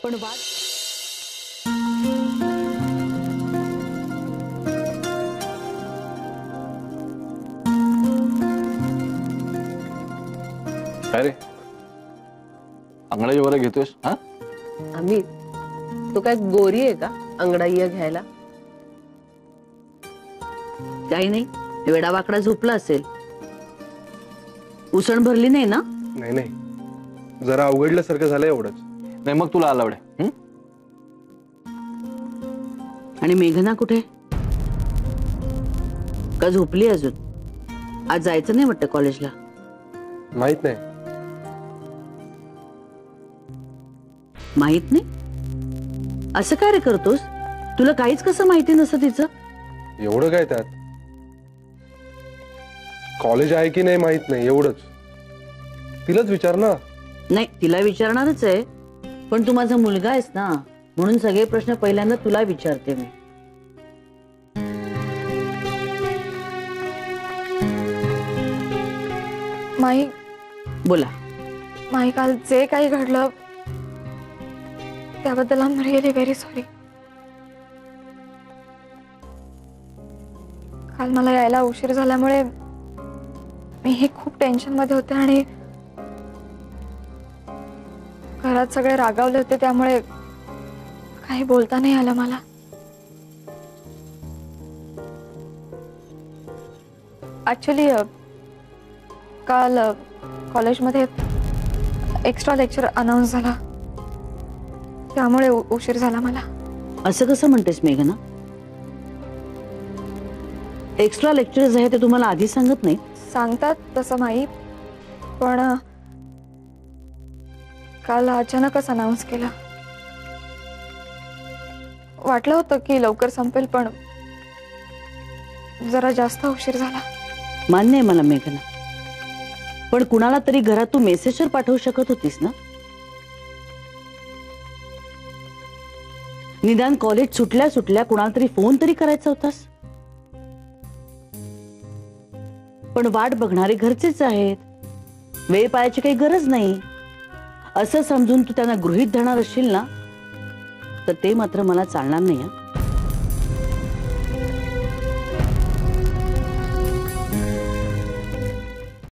पण वाद काय रे अंगडाई वगैरे घेतोयस? हा आम्ही तो काय गोरी आहे का अंगडाई घ्यायला? काही नाही, वेडा वाकडा झोपला असेल. उसण भरली नाही ना? नाही नाही, जरा अवघडल्यासारखं झालं एवढंच. नाही मग तुला आलावडे. आणि मेघना कुठे? का झोपली अजून? आज जायचं नाही वाटतं कॉलेजला? माहित नाही. माहित नाही? असं काय रे करतोस? तुला काहीच कसं माहिती नसतं तिचं? एवढं काय त्यात? कॉलेज आहे की नाही माहित नाही, एवढंच. तिलाच विचार ना. नाही, तिला विचारणारच आहे, पण तू माझा मुलगा आहेस ना, म्हणून सगळे प्रश्न पहिल्यांदा तुला विचारते मी. माई, बोला. माई, काल जे काही घडलं त्याबद्दल I am really very sorry. काल मला यायला उशीर झाल्यामुळे मी हे खूप टेन्शन मध्ये होते आणि घरात सगळे रागावले होते, त्यामुळे काही बोलता नाही आलं मला. ऍक्च्युली काल कॉलेजमध्ये एक्स्ट्रा लेक्चर अनाउन्स झाला, त्यामुळे उशीर झाला मला. असं कसं म्हणतेस मेघना? एक्स्ट्रा लेक्चर्स आहे ते तुम्हाला आधी सांगत नाही? सांगतात तसं माई, पण काल अचानकच अनाउन्स केलं. वाटलं होतं की लवकर संपेल, पण जरा जास्त उशीर झाला. मान्य आहे मला मेघना, पण कुणाला तरी घरात तू मेसेजवर पाठवू शकत होतीस ना? निदान कॉलेज सुटल्या सुटल्या कुणाला तरी फोन तरी करायचा होतास. पण वाट बघणारे घरचेच आहेत, वेळ पाळायची काही गरज नाही असं समजून तू त्यांना गृहीत धरणार असशील ना, तर ते मात्र मला चालणार नाही.